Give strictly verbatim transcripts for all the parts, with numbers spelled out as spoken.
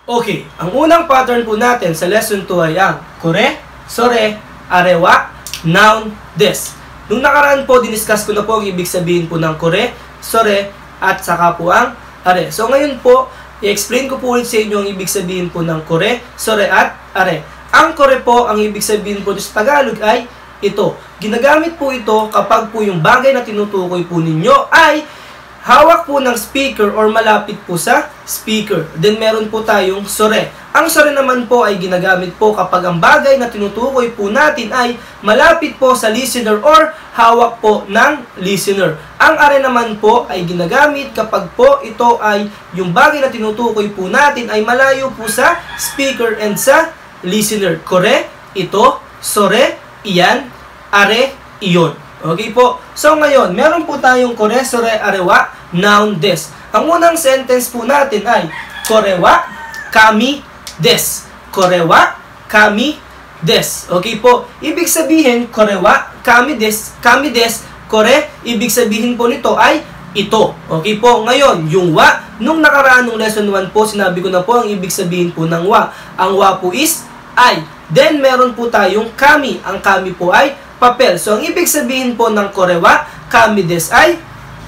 Okay, ang unang pattern po natin sa lesson two ay ang kore, sore, arewa, noun, des. Nung nakaraan po, diniscuss ko na po ang ibig sabihin po ng kore, sore, at saka po ang are. So ngayon po, i-explain ko po ulit sa inyo ang ibig sabihin po ng kore, sore, at are. Ang kore po, ang ibig sabihin po sa Tagalog ay ito. Ginagamit po ito kapag po yung bagay na tinutukoy po ninyo ay hawak po ng speaker or malapit po sa speaker. Then meron po tayong sore. Ang sore naman po ay ginagamit po kapag ang bagay na tinutukoy po natin ay malapit po sa listener or hawak po ng listener. Ang are naman po ay ginagamit kapag po ito ay yung bagay na tinutukoy po natin ay malayo po sa speaker and sa listener. Kore, ito, sore, iyan, are, iyon. Okay po. So ngayon, meron po tayong kore, sore, arewa, noun, des. Ang unang sentence po natin ay korewa, kami, des. Korewa, kami, des. Okay po. Ibig sabihin, korewa, kami, des. Kami, des. Kore, ibig sabihin po nito ay ito. Okay po. Ngayon, yung wa, nung nakaraan ng lesson one po, sinabi ko na po ang ibig sabihin po ng wa. Ang wa po is ay. Then, meron po tayong kami. Ang kami po ay papel. So, ang ibig sabihin po ng korewa, kami des ay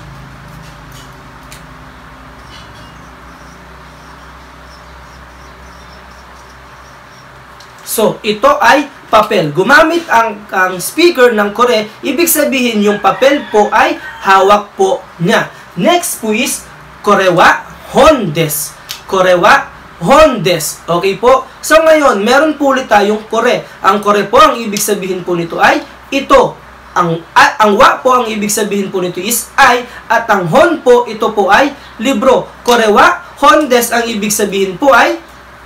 So, ito ay papel. Gumamit ang, ang speaker ng kore, ibig sabihin yung papel po ay hawak po niya. Next po is korewa, hon des. Korewa, hon des. Okay po? So, ngayon, meron po ulit tayong kore. Ang kore po, ang ibig sabihin po nito ay ito. Ang, at, ang wa po, ang ibig sabihin po nito is ay, at ang hon po, ito po ay libro. Korewa, hon des, ang ibig sabihin po ay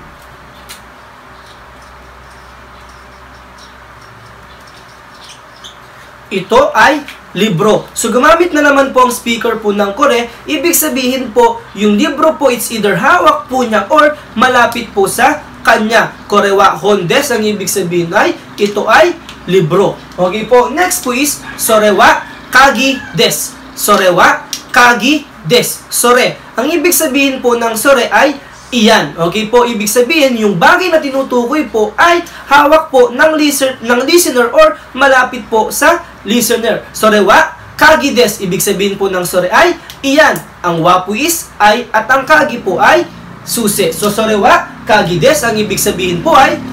ito ay libro. So, gumamit na naman po ang speaker po ng kore, ibig sabihin po, yung libro po, it's either hawak po niya or malapit po sa kanya. Korewa, hon des, ang ibig sabihin ay ito ay libro. Okay po. Next po is sorewa, kagi, des. Sorewa, kagi, des. Sore. Ang ibig sabihin po ng sore ay iyan. Okay po. Ibig sabihin, yung bagay na tinutukoy po ay hawak po ng listener, ng listener or malapit po sa listener. Sorewa, kagi, des. Ibig sabihin po ng sore ay iyan. Ang wa po is ay at ang kagi po ay susi. So, sorewa, kagi, des. Ang ibig sabihin po ay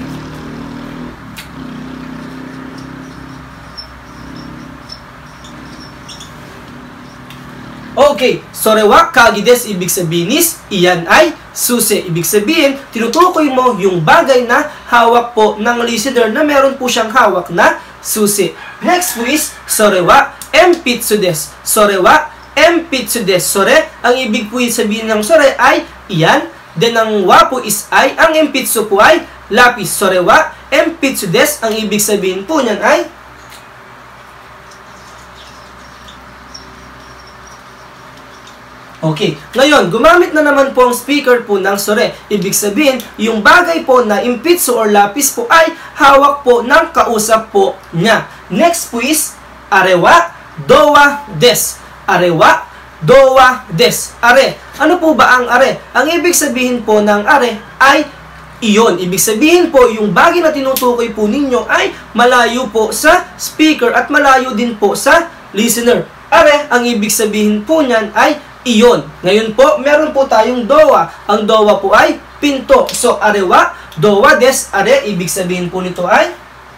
okay, sorewa, kagi, des, ibig sabihin is, iyan ay susi. Ibig sabihin, tinutukoy mo yung bagay na hawak po ng listener na meron po siyang hawak na susi. Next po is, sorewa, empitsu des. Sorewa, empitsu des. Sore, ang ibig po sabihin ng sore ay iyan. Then, ang wa po is ay, ang empitsu po ay lapis. Sorewa, empitsu des, ang ibig sabihin po niyan ay okay. Ngayon, gumamit na naman po ang speaker po ng sore. Ibig sabihin, yung bagay po na impitsu or lapis po ay hawak po ng kausap po niya. Next po is arewa, dowa, des. Arewa, dowa, des. Are. Ano po ba ang are? Ang ibig sabihin po ng are ay iyon. Ibig sabihin po, yung bagay na tinutukoy po ninyo ay malayo po sa speaker at malayo din po sa listener. Are, ang ibig sabihin po niyan ay iyon. Ngayon po, meron po tayong dowa. Ang dowa po ay pinto. So, arewa, dowa, des, are, ibig sabihin po nito ay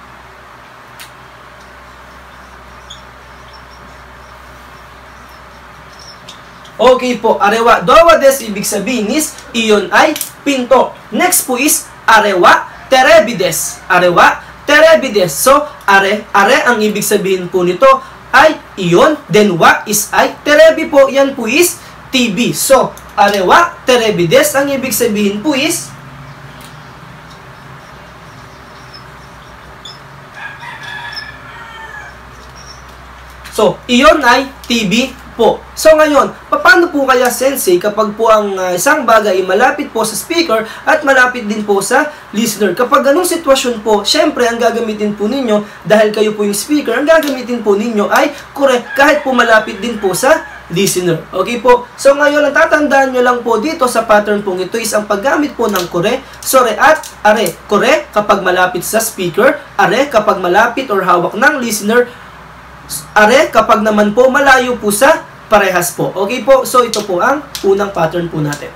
okay po, arewa, dowa, des, ibig sabihin is iyon ay pinto. Next po is arewa, terebides. Arewa, terebides. So, are, are, ang ibig sabihin po nito ay iyon, then wa is ay, terebi po, yan po is T V. So, arewa, terebides, ang ibig sabihin po is so, iyon ay T V po. So, ngayon, paano po kaya sensei kapag po ang uh, isang bagay ay malapit po sa speaker at malapit din po sa listener? Kapag ganung sitwasyon po, syempre, ang gagamitin po ninyo, dahil kayo po yung speaker, ang gagamitin po ninyo ay kore, kahit po malapit din po sa listener. Okay po? So ngayon, ang tatandaan nyo lang po dito sa pattern pong ito is ang paggamit po ng kore, sore at are. Kore kapag malapit sa speaker, are kapag malapit or hawak ng listener, are kapag naman po malayo po sa parehas po. Okay po? So ito po ang unang pattern po natin.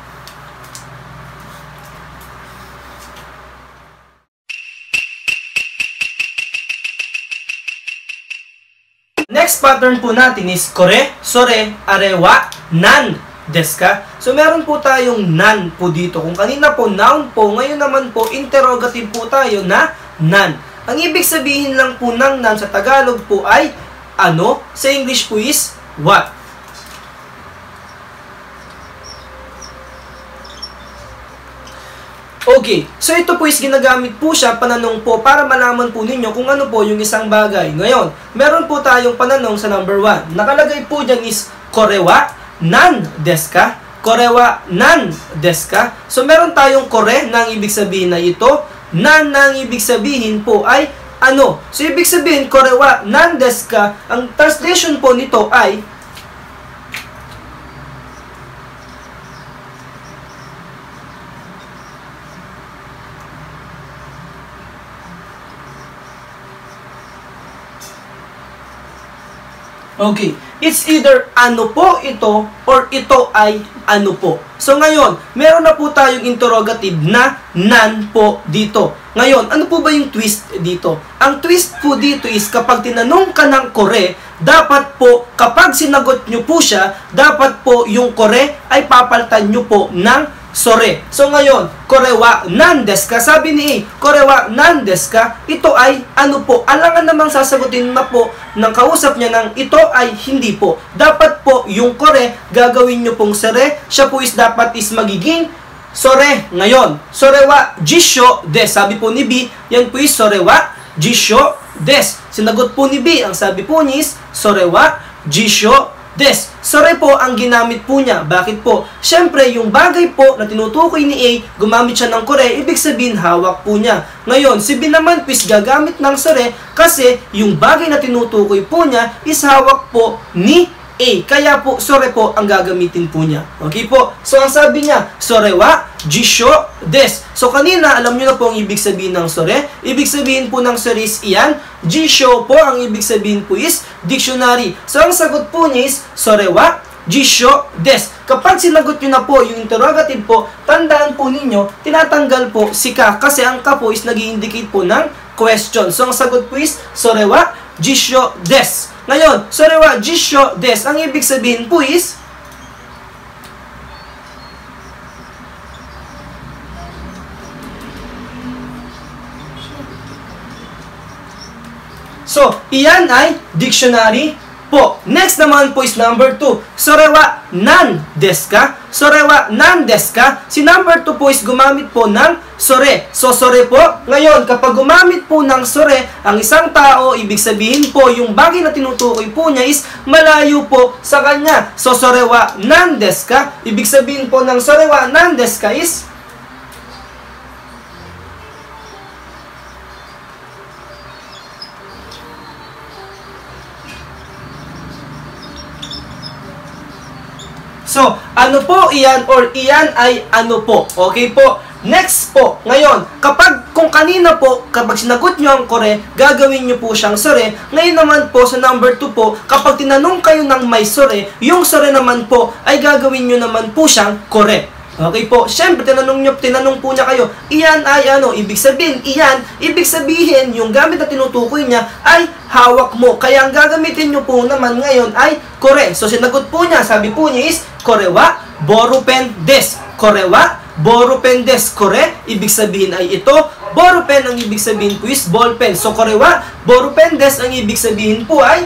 Next pattern po natin is kore, sore, are, wa, nan, desu ka? So, meron po tayong nan po dito. Kung kanina po noun po, ngayon naman po interrogative po tayo na nan. Ang ibig sabihin lang po ng nan sa Tagalog po ay ano, sa English po is what. Okay, so ito po is ginagamit po siya, pananong po, para malaman po ninyo kung ano po yung isang bagay. Ngayon, meron po tayong pananong sa number one. Nakalagay po dyan is, kore wa nan desu ka? Kore wa nan desu ka? So, meron tayong kore na ang ibig sabihin na ito, nan na ang ibig sabihin po ay ano. So, ibig sabihin, kore wa nan desu ka? Ang translation po nito ay, okay, it's either ano po ito or ito ay ano po. So ngayon, meron na po tayong interrogative na nan po dito. Ngayon, ano po ba yung twist dito? Ang twist po dito is kapag tinanong ka ng kore, dapat po kapag sinagot nyo po siya, dapat po yung kore ay papalitan nyo po ng sore. So ngayon, kore wa nan desu ka? Sabi ni A, kore wa nan desu ka? Ito ay ano po? Alangan namang sasagutin na po ng kausap niya ng ito ay hindi po. Dapat po yung kore, gagawin nyo pong sore. Siya po is dapat is magiging sore. Ngayon, sore wa jisho desu. Sabi po ni B, yan po is sore wa jisho desu. Sinagot po ni B, ang sabi po niya is sore wa jisho desu. Sore po ang ginamit po niya. Bakit po? Siyempre, yung bagay po na tinutukoy ni A, gumamit siya ng kore, ibig sabihin hawak po niya. Ngayon, si B naman po is gagamit ng sore kasi yung bagay na tinutukoy po niya is hawak po ni A. Kaya po, sore po ang gagamitin po niya. Okay po? So, ang sabi niya, sore wa jisho desu. So, kanina, alam niyo na po ang ibig sabihin ng sore. Ibig sabihin po ng sore is iyan. Jisho po, ang ibig sabihin po is dictionary. So, ang sagot po niya is sore wa jisho desu. Kapag sinagot niyo na po yung interrogative po, tandaan po ninyo, tinatanggal po si ka kasi ang ka po is nag-i-indicate po ng question. So, ang sagot po is sore wa jisho desu. Ngayon, sore wa jisho desu, ang ibig sabihin po is so, iyan ay dictionary po. Next naman po is number two. Sore wa nan desu ka? Sore wa nan desu ka? Si number two po is gumamit po ng sore. So, sore po. Ngayon, kapag gumamit po ng sore, ang isang tao, ibig sabihin po, yung bagay na tinutukoy po niya is malayo po sa kanya. So, sore wa nan desu ka? Ibig sabihin po ng sore wa nan desu ka is so, ano po iyan or iyan ay ano po. Okay po? Next po, ngayon, kapag kung kanina po, kapag sinagot nyo ang kore, gagawin nyo po siyang sore. Ngayon naman po, sa number two po, kapag tinanong kayo ng may sore, yung sore naman po, ay gagawin nyo naman po siyang kore. Okay po, syempre, tinanong, nyo, tinanong po niya kayo, iyan ay ano, ibig sabihin, iyan, ibig sabihin, yung gamit na tinutukoy niya ay hawak mo. Kaya ang gagamitin nyo po naman ngayon ay kore. So, sinagot po niya, sabi po niya is, kore wa borupen desu. Kore wa borupen desu. Kore, ibig sabihin ay ito. Borupen, ang ibig sabihin po is ballpen. So, kore wa borupen desu, ang ibig sabihin po ay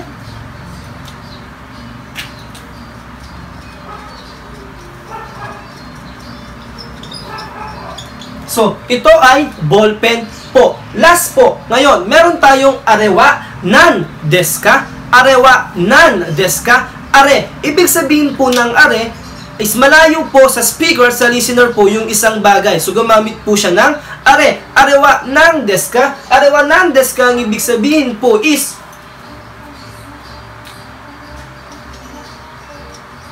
so, ito ay ballpen po. Last po, ngayon, meron tayong arewa nan desu ka? Arewa nan desu ka? Are, ibig sabihin po ng are is malayo po sa speaker, sa listener po yung isang bagay. So, gumamit po siya ng are. Arewa nan desu ka? Arewa nan desu ka, ang ibig sabihin po is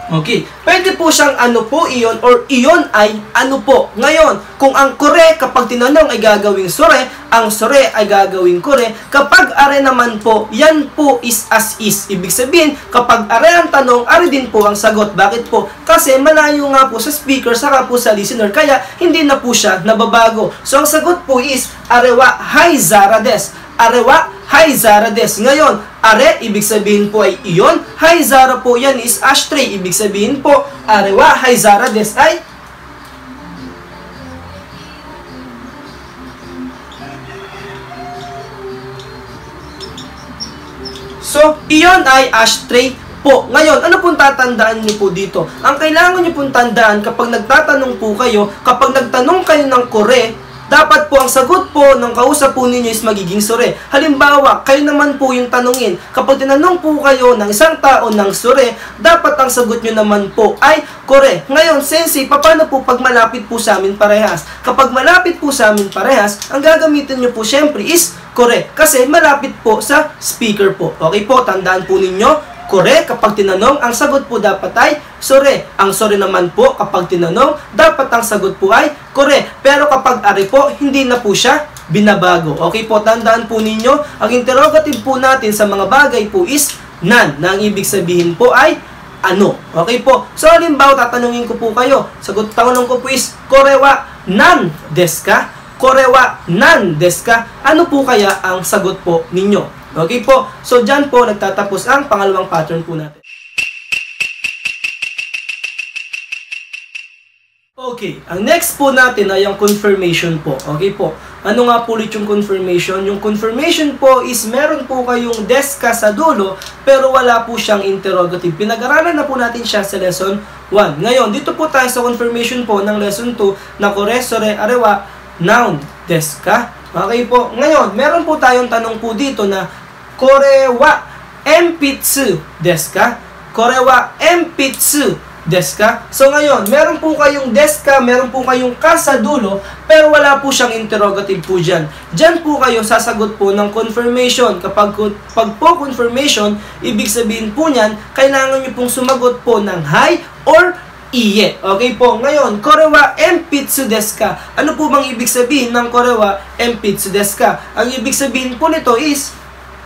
Okay, pwede po siyang ano po iyon or iyon ay ano po. Ngayon, kung ang kore kapag tinanong ay gagawing sore, ang sore ay gagawing kore. Kapag are naman po, yan po is as is. Ibig sabihin, kapag are ang tanong, are din po ang sagot. Bakit po? Kasi malayo nga po sa speaker, saka po sa listener, kaya hindi na po siya nababago. So, ang sagot po is, arewa hai Zara des. Arewa hai Zara des. Ngayon, are, ibig sabihin po ay iyon. Hai Zara po yan is ashtray. Ibig sabihin po, arewa hai Zara des ay so, iyon ay ashtray po. Ngayon, ano pong tatandaan niyo po dito? Ang kailangan niyo pong tandaan kapag nagtatanong po kayo, kapag nagtanong kayo ng kore, dapat po ang sagot po ng kausap po ninyo is magiging sore. Halimbawa, kayo naman po yung tanungin. Kapag tinanong po kayo ng isang tao ng sore, dapat ang sagot nyo naman po ay kore. Ngayon, Sensei, paano po pag malapit po sa amin parehas? Kapag malapit po sa amin parehas, ang gagamitin nyo po syempre is kore. Kasi malapit po sa speaker po. Okay po, tandaan po ninyo. Kore, kapag tinanong, ang sagot po dapat ay sore. Ang sore naman po, kapag tinanong, dapat ang sagot po ay kore. Pero kapag are po, hindi na po siya binabago. Okay po, tandaan po ninyo, ang interrogative po natin sa mga bagay po is nan, na ang ibig sabihin po ay ano. Okay po, so halimbawa, tatanungin ko po kayo, sagot tanong ko po is, kore wa nan desu ka? Kore wa nan desu ka? Ano po kaya ang sagot po ninyo? Okay po, so dyan po nagtatapos ang pangalawang pattern po natin. Okay, ang next po natin ay ang confirmation po. Okay po, ano nga po ulit yung confirmation? Yung confirmation po is meron po kayong desu ka sa dulo, pero wala po siyang interrogative. Pinag-aralan na po natin siya sa lesson one. Ngayon, dito po tayo sa confirmation po ng lesson two na kore, sore, arewa, noun, desu ka? Okay po, ngayon, meron po tayong tanong po dito na kore wa enpitsu desu ka? Kore wa enpitsu desu ka? So ngayon, meron po kayong desu ka, meron po kayong ka sa dulo, pero wala po siyang interrogative po dyan. Dyan po kayo sasagot po ng confirmation. Kapag pag po confirmation, ibig sabihin po niyan, kailangan nyo pong sumagot po ng hai or iye. Okay po, ngayon, kore wa enpitsu desu ka? Ano po bang ibig sabihin ng kore wa enpitsu desu ka? Ang ibig sabihin po nito is,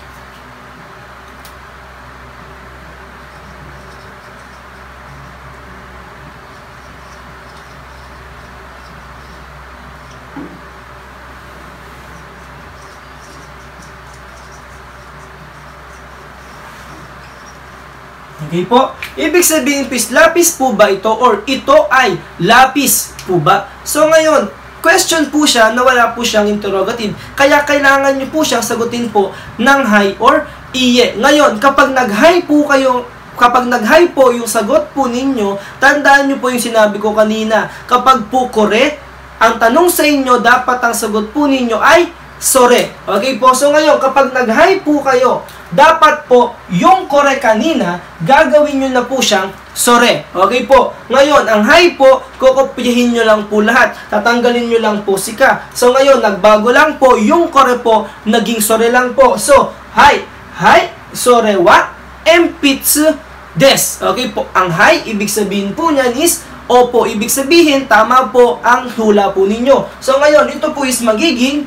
okay po? Ibig sabihin po is, lapis po ba ito or ito ay lapis po ba? So ngayon, question po siya na wala po siyang interrogative. Kaya kailangan nyo po siyang sagutin po ng hai or iye. Ngayon, kapag nag-hai po kayo, kapag nag-hai po yung sagot po ninyo, tandaan nyo po yung sinabi ko kanina. Kapag po kore, ang tanong sa inyo, dapat ang sagot po ninyo ay sore. Okay po? So ngayon, kapag nag-hai po kayo, dapat po, yung kore kanina, gagawin nyo na po siyang sore. Okay po? Ngayon, ang hai po, kukopyahin nyo lang po lahat. Tatanggalin nyo lang po si ka. So ngayon, nagbago lang po, yung kore po, naging sore lang po. So, hai, hai, sore wa, enpitsu desu. Okay po? Ang hai, ibig sabihin po niyan is, opo, ibig sabihin, tama po ang hula po ninyo. So ngayon, ito po is magiging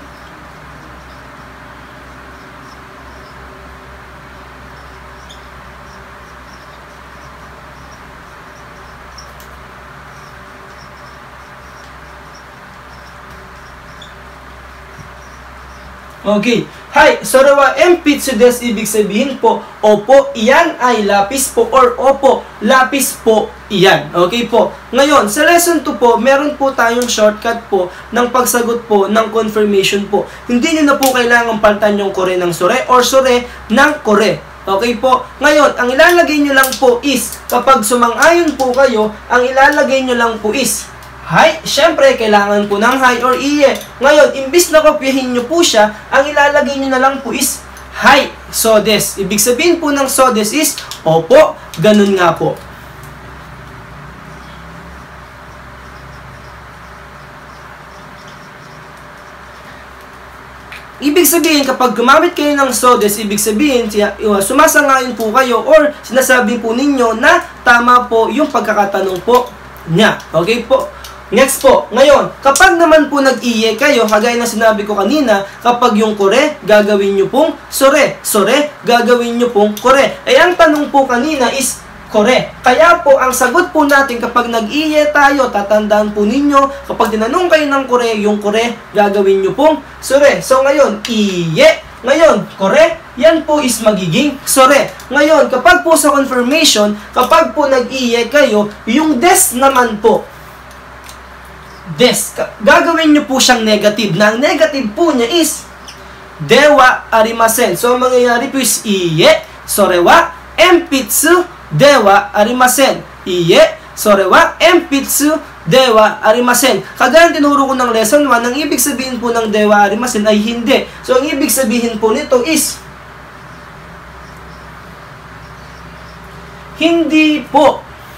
okay. Hai, sore wa enpitsu desu, ibig sabihin po, opo, iyan ay lapis po, or opo, lapis po, iyan. Okay po. Ngayon, sa lesson two po, meron po tayong shortcut po ng pagsagot po ng confirmation po. Hindi nyo na po kailangang palitan yung kore ng sore or sore ng kore. Okay po. Ngayon, ang ilalagay nyo lang po is, kapag sumang-ayon po kayo, ang ilalagay nyo lang po is hai, syempre, kailangan po ng hai or iye. Ngayon, imbis na kopyahin nyo po siya, ang ilalagay nyo na lang po is hai, so des. Ibig sabihin po ng so des is, opo, ganun nga po. ibig sabihin, kapag gumamit kayo ng so des, ibig sabihin, sumasangayon po kayo or sinasabi po ninyo na tama po yung pagkakatanong po niya. Okay po? Next po, ngayon, kapag naman po nag-iye kayo, kagaya na sinabi ko kanina, kapag yung kore, gagawin nyo pong sore. Sore, gagawin nyo pong kore. Ay, ang tanong po kanina is kore. Kaya po, ang sagot po natin kapag nag-iye tayo, tatandaan po ninyo, kapag tinanong kayo ng kore, yung kore, gagawin nyo pong sore. So, ngayon, iye. Ngayon, kore, yan po is magiging sore. Ngayon, kapag po sa confirmation, kapag po nag-iye kayo, yung des naman po, des, gagawin nyo po siyang negative. Na ang negative po niya is dewa arimasen. So, mangyayari po is iye, sorewa, empitsu, dewa arimasen. Iye, sorewa, empitsu, dewa arimasen. Kagaya tinuro ko ng lesson one, ang ibig sabihin po ng dewa arimasen ay hindi. So, ang ibig sabihin po nito is hindi po.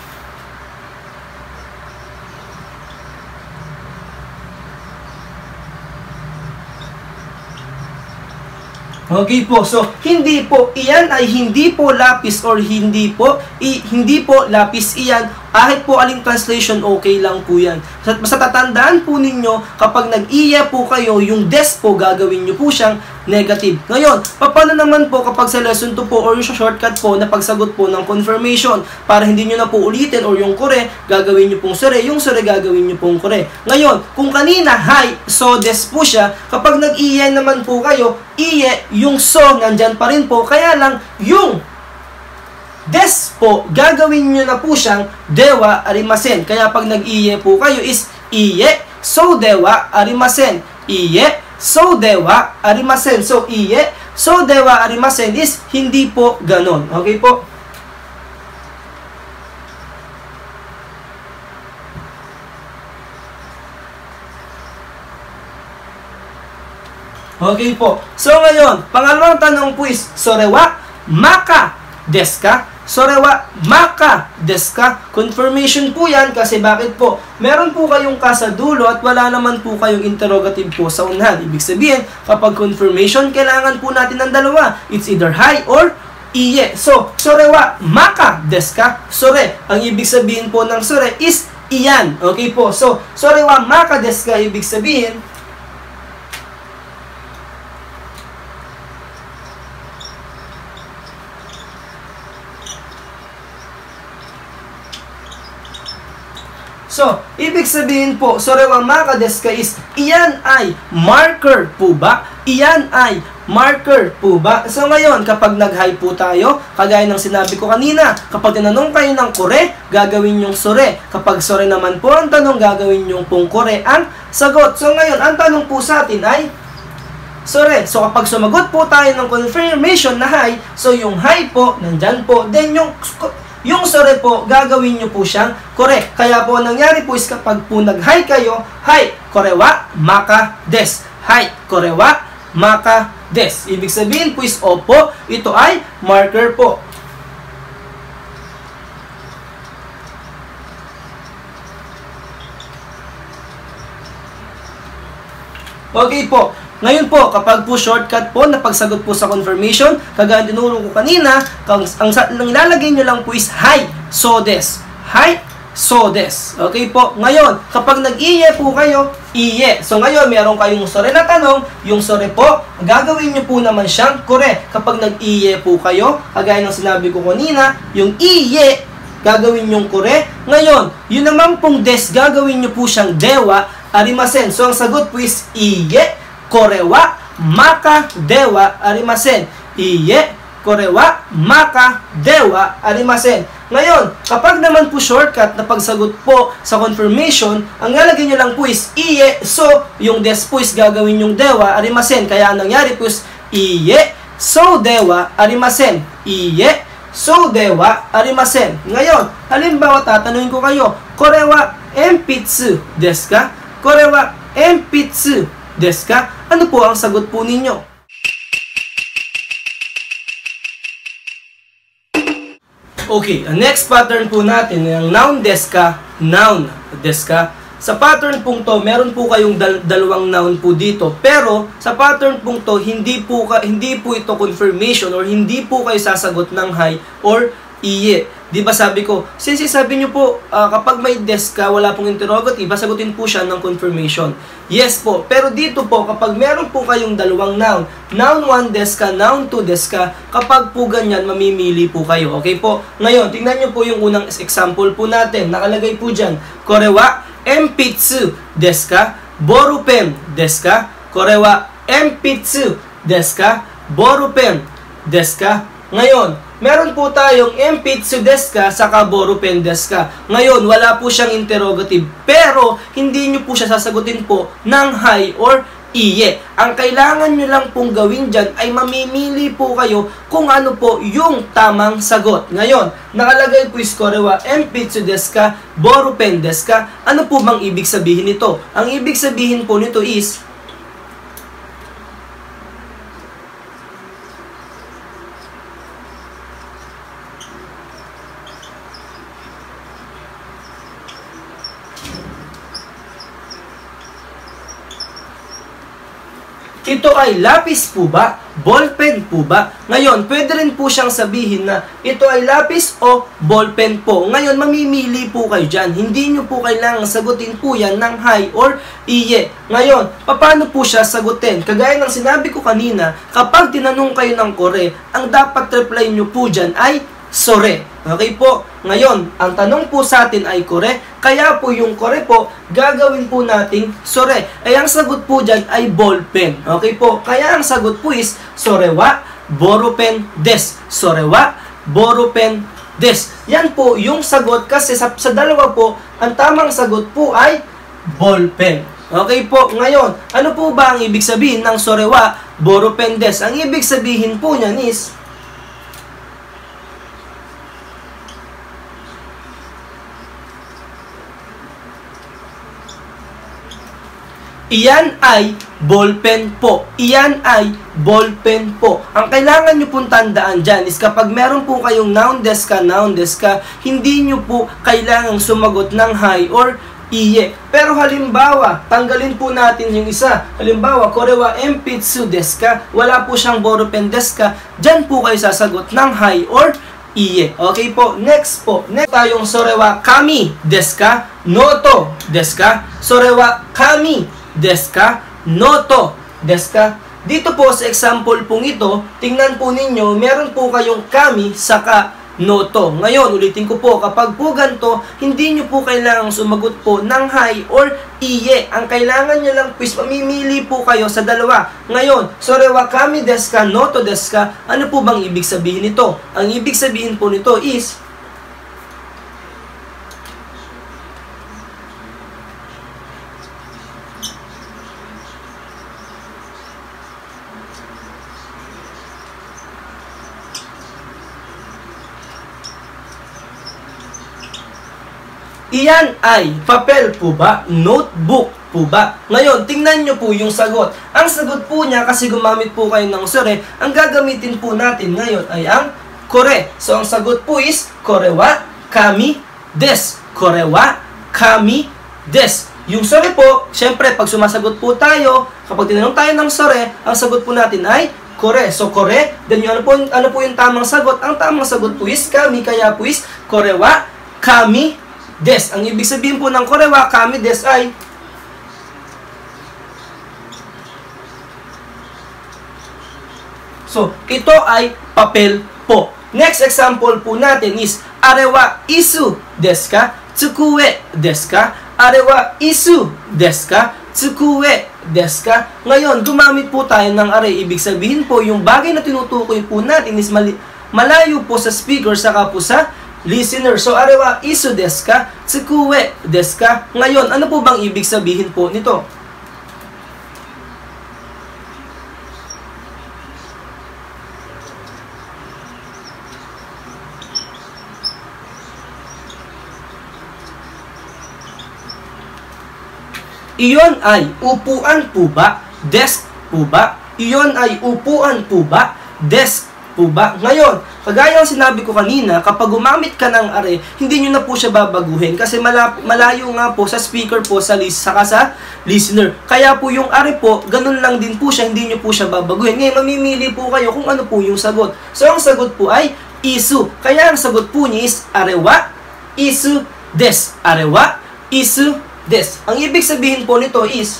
Okay po, so hindi po, iyan ay hindi po lapis or hindi po, i, hindi po lapis iyan, kahit po aling translation, okay lang po yan. Basta tatandaan po ninyo, kapag nag-iya po kayo, yung des po, gagawin nyo po siyang negative. Ngayon, paano naman po kapag sa lesson two po or yung shortcut po na pagsagot po ng confirmation, para hindi nyo na po ulitin or yung kore, gagawin nyo pong sore, yung sore gagawin nyo pong kore. Ngayon, kung kanina, hi, so des po siya, kapag nag-iya naman po kayo, iye, yung so, nandyan pa rin po, kaya lang, yung des po, gagawin nyo na po siyang dewa arimasen. Kaya pag nag-iye po kayo is iye, so dewa arimasen. Iye, so dewa arimasen. So, iye, so dewa arimasen is hindi po ganon. Okay po? Okay po. So, ngayon, pangalawang tanong po is, sorewa, maka, deska? Sorewa, maka, deska? Confirmation po yan kasi bakit po? Meron po kayong ka sa dulo at wala naman po kayong interrogative po sa unahan. Ibig sabihin, kapag confirmation, kailangan po natin ng dalawa. It's either hi or iye. So, sorewa, maka, deska? Sore. Ang ibig sabihin po ng sore is iyan. Okay po. So, sorewa, maka, deska? Ibig sabihin, so, ibig sabihin po, sorewa maka deska is, iyan ay marker po ba? Iyan ay marker po ba? So, ngayon, kapag nag-hi po tayo, kagaya ng sinabi ko kanina, kapag tinanong kayo ng kore, gagawin yung sore. Kapag sore naman po ang tanong, gagawin yung pong kore ang sagot. So, ngayon, ang tanong po sa atin ay sore. So, kapag sumagot po tayo ng confirmation na hi, so yung hi po, nandyan po, then yung Yung sore po, gagawin nyo po siyang kore. Kaya po, nangyari po is kapag po nag-hi kayo, hi, korewa, maka, des. Hi, korewa, maka, des. Ibig sabihin po is, opo, ito ay marker po. Okay po. Ngayon po, kapag po shortcut po na pagsagot po sa confirmation, kagaya tinuro ko kanina, ang, ang, ang ilalagay nyo lang po is hi, so des. Hi, so des. Okay po. Ngayon, kapag nag-iye po kayo, iye. So ngayon, meron kayong sore na tanong, yung sore po, gagawin nyo po naman siyang kore. Kapag nag-iye po kayo, kagaya ng sinabi ko kanina, yung iye, gagawin yung kore. Ngayon, yun naman pong des, gagawin nyo po siyang dewa arimasen. So ang sagot po is iye, korewa, maka, dewa, arimasen. Iye, korewa, maka, dewa, arimasen. Ngayon, kapag naman po shortcut na pagsagot po sa confirmation, ang lalagay nyo lang po is iye, so yung des po is gagawin yung dewa, arimasen. Kaya ang nangyari po is iye, so dewa, arimasen. Iye, so dewa, arimasen. Ngayon, halimbawa tatanungin ko kayo, korewa, empitsu, desu ka? Korewa, empitsu, desu ka? Ano po ang sagot po ninyo? Okay, ang next pattern po natin ay ang noun desu ka, noun desu ka. sa pattern pong to, meron po kayong dal dalawang noun po dito. Pero sa pattern pong to, hindi po ka hindi po ito confirmation or hindi po kayo sasagot ng hi or iye. Di ba sabi ko, since sabi niyo po, uh, kapag may des ka, wala pong interrogative, sagutin po siya ng confirmation. Yes po. Pero dito po, kapag meron po kayong dalawang noun, noun one des ka, noun two des ka, kapag po ganyan, mamimili po kayo. Okay po? Ngayon, tingnan niyo po yung unang example po natin. Nakalagay po dyan, korewa empitsu desu ka? Borupen desu ka? Korewa empitsu desu ka? Borupen desu ka? Ngayon, meron po tayong empitsu desu ka saka borupen desu ka. Ngayon, wala po siyang interrogative. Pero, hindi nyo po siya sasagutin po ng hi or iye. Ang kailangan nyo lang pong gawin dyan ay mamimili po kayo kung ano po yung tamang sagot. Ngayon, nakalagay po is korewa empitsu desu ka, borupen desu ka. Ano po bang ibig sabihin nito? Ang ibig sabihin po nito is ito ay lapis po ba? Ballpen po ba? Ngayon, pwede rin po siyang sabihin na ito ay lapis o ballpen po. Ngayon, mamimili po kayo dyan. Hindi nyo po kailangang sagutin po yan ng hi or iye. Ngayon, paano po siya sagutin? Kagaya ng sinabi ko kanina, kapag tinanong kayo ng kore, ang dapat reply nyo po dyan ay sore. Okay po? Ngayon, ang tanong po sa atin ay kore, kaya po yung kore po, gagawin po nating sore. Ay ang sagot po dyan ay ballpen. Okay po? Kaya ang sagot po is sorewa borupen desu. Sorewa borupen desu. Yan po yung sagot kasi sa, sa dalawa po, ang tamang sagot po ay ballpen. Okay po? Ngayon, ano po ba ang ibig sabihin ng sorewa borupen desu? Ang ibig sabihin po niyan is iyan ay ballpen po. Iyan ay ballpen po. Ang kailangan nyo pong tandaan dyan is kapag meron po kayong noun desu ka, noun desu ka, hindi nyo po kailangang sumagot ng hi or iye. Pero halimbawa, tanggalin po natin yung isa. Halimbawa, korewa empitsu desu ka, wala po siyang borupen desu ka, dyan po kayo sasagot ng hi or iye. Okay po? Next po. Next tayong sorewa kami desu ka, noto desu ka, sorewa kami desu ka, noto desu ka. Dito po sa example pong ito, tingnan po ninyo, meron po kayong kami saka noto. Ngayon, ulitin ko po, kapag po ganito, hindi nyo po kailangang sumagot po ng hi or iye. Ang kailangan nyo lang po is mamimili po kayo sa dalawa. Ngayon, sorewa kami desu ka, noto desu ka, ano po bang ibig sabihin nito? Ang ibig sabihin po nito is iyan ay papel po ba? Notebook po ba? Ngayon, tingnan nyo po yung sagot. Ang sagot po niya, kasi gumamit po kayo ng sore, ang gagamitin po natin ngayon ay ang kore. So, ang sagot po is korewa kami desu. Korewa kami desu. Yung sore po, syempre, pag sumasagot po tayo, kapag tinanong tayo ng sore, ang sagot po natin ay kore. So, kore, then yung ano po, ano po yung tamang sagot? Ang tamang sagot po is kami, kaya po is korewa kami des. Ang ibig sabihin po ng korewa kami des ay so, ito ay papel po. Next example po natin is arewa isu desu ka, tsukue desu ka, arewa isu desu ka, tsukue desu ka. Ngayon, gumamit po tayo ng are. Ibig sabihin po, yung bagay na tinutukoy po natin is mali malayo po sa speaker saka po sa listener. So, arewa isu desu ka, tsukue desu ka. Ngayon, ano po bang ibig sabihin po nito? Iyon ay upuan po ba? Desk po ba? Iyon ay upuan po ba? Desk po ba? Ngayon, kagaya ng sinabi ko kanina, kapag gumamit ka ng are, hindi nyo na po siya babaguhin kasi malap, malayo nga po sa speaker po, sa list, saka sa listener. Kaya po yung are po, ganun lang din po siya, hindi nyo po siya babaguhin. Ngayon, mamimili po kayo kung ano po yung sagot. So, ang sagot po ay isu. Kaya ang sagot po niya is arewa, isu, des. Arewa, isu, des. Ang ibig sabihin po nito is,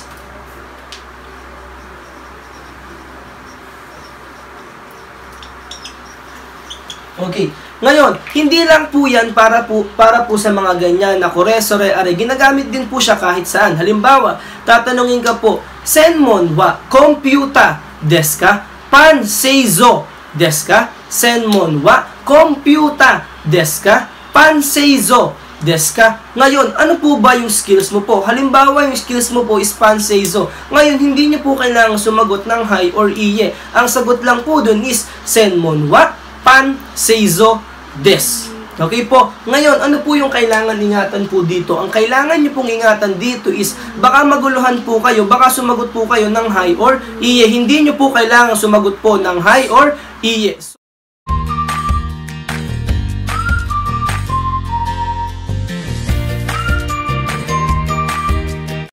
okay. Ngayon, hindi lang po yan para po, para po sa mga ganyan na kore, sore, are. Ginagamit din po siya kahit saan. Halimbawa, tatanungin ka po, senmon wa computer desu ka? Panseizo desu ka? Senmon wa computer desu ka? Panseizo desu ka? Ngayon, ano po ba yung skills mo po? Halimbawa, yung skills mo po is panseizo. Ngayon, hindi niyo po kailangang sumagot ng hi or iye. Ang sagot lang po dun is senmon wa panseizo des. Okay po? Ngayon, ano po yung kailangan ingatan po dito? Ang kailangan nyo pong ingatan dito is baka maguluhan po kayo, baka sumagot po kayo ng hi or iye. Hindi nyo po kailangan sumagot po ng hi or iye.